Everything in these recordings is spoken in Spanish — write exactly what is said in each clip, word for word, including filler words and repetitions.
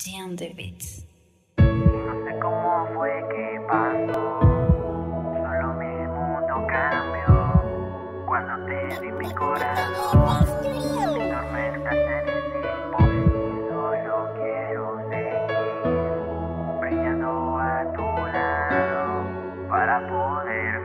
G on the beats. No sé cómo fue que pasó, solo mi mundo cambió cuando te di mi corazón. Mi tormenta se disipó y solo quiero seguir brillando a tu lado para poder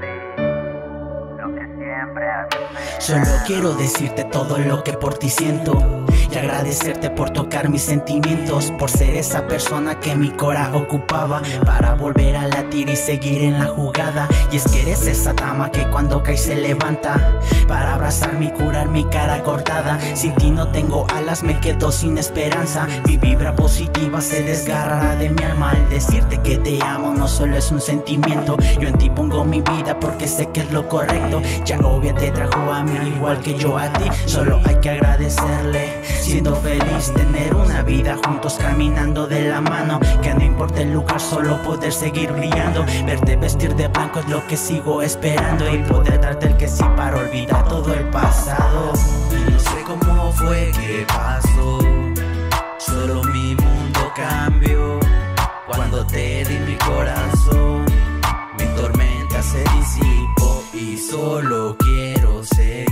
vivir lo que siempre has esperado. Solo quiero decirte todo lo que por ti siento y agradecerte por tocar mis sentimientos, por ser esa persona que mi cora ocupaba para volver a latir y seguir en la jugada. Y es que eres esa dama que cuando cae se levanta para abrazarme y curar mi cara cortada. Sin ti no tengo alas, me quedo sin esperanza. Mi vibra positiva se desgarra de mi alma. Al decirte que te amo no solo es un sentimiento, yo en ti pongo mi vida porque sé que es lo correcto. Ya obvia te trajo a mí igual que yo a ti, solo hay que agradecerle. Siendo feliz, tener una vida juntos caminando de la mano, que no importa el lugar, solo poder seguir brillando. Verte vestir de blanco es lo que sigo esperando y poder darte el que sí para olvidar todo el pasado. Y no sé cómo fue que pasó, solo mi mundo cambió cuando te di mi corazón. Mi tormenta se disipó y solo quiero seguir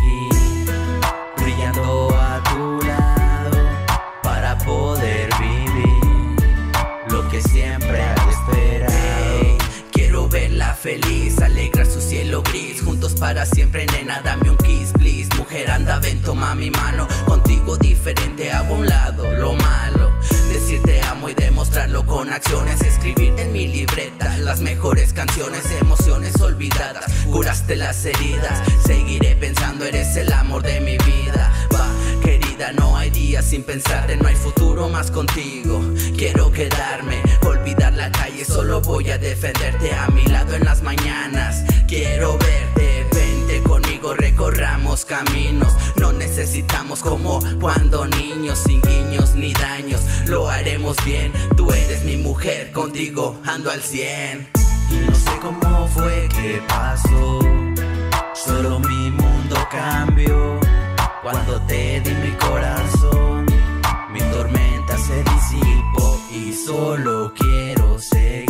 brillando a tu lado para poder vivir lo que siempre has esperado. Hey, quiero verla feliz, alegrar su cielo gris, juntos para siempre, nena, dame un kiss, please. Mujer, anda, ven, toma mi mano, contigo diferente, hago a un lado lo malo. Decirte amo y demostrarlo con acciones, escribir en mi libreta las mejores canciones, emociones olvidadas, curaste las heridas. Seguiré pensando, eres el amor de mi vida. Va, querida, no hay días sin pensarte, no hay futuro más contigo. Quiero quedarme, olvidar la calle, solo voy a defenderte a mi lado en las mañanas. Quiero verte, vente conmigo, recorramos caminos. No necesitamos como cuando niños, sin guiños ni daños, lo haremos bien. Tú eres mi mujer, contigo ando al cien. Y no sé cómo fue que pasó, solo mi mundo cambió cuando te di mi corazón. Mi tormenta se disipó y solo quiero seguir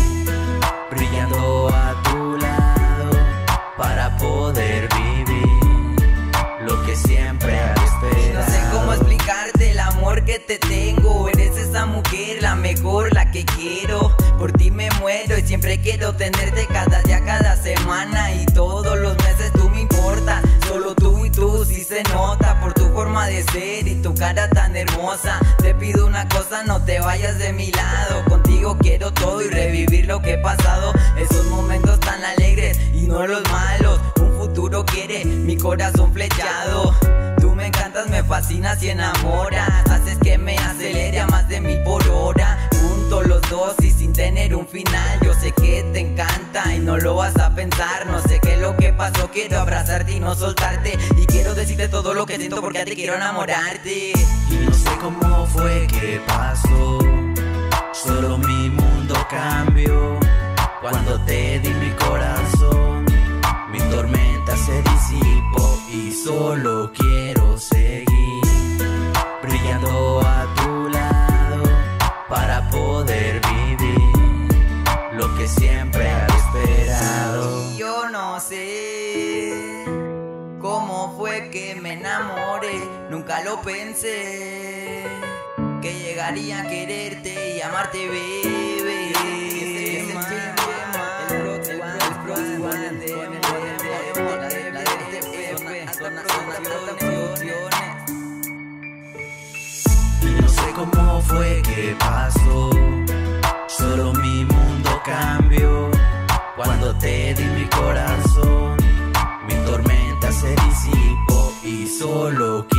brillando a tu lado para poder vivir lo que siempre has esperado. No sé cómo explicarte el amor que te tengo. Eres esa mujer, la mejor, la que quiero. Por ti me muero y siempre quiero tenerte cada día, cada semana y todos los meses. Tú me importa, solo tú y tú, sí se nota por tu forma de ser y tu cara tan hermosa. Te pido una cosa, no te vayas de mi lado. Contigo quiero todo y revivir lo que he pasado, esos momentos tan alegres y no los malos. Un futuro quiere mi corazón flechado. Tú me encantas, me fascinas y enamoras, haces que me acelere a más de mil por hora. Juntos los dos y sin tener un final, yo sé que te encanta y no lo vas a pensar. No sé qué es lo que pasó, quiero abrazarte y no soltarte, y quiero decirte todo lo que siento porque te quiero enamorarte. Y no sé cómo fue que pasó, solo mi mundo cambió cuando te di mi corazón. Mi tormenta se disipó y solo quiero seguir brillando a tu lado para poder vivir lo que siempre has esperado. Y yo no sé cómo fue que me enamoré, nunca lo pensé que llegaría a quererte y amarte, bebé. Y no sé cómo fue que pasó, solo mi mundo cambió cuando te di mi corazón. Mi tormenta se disipó y solo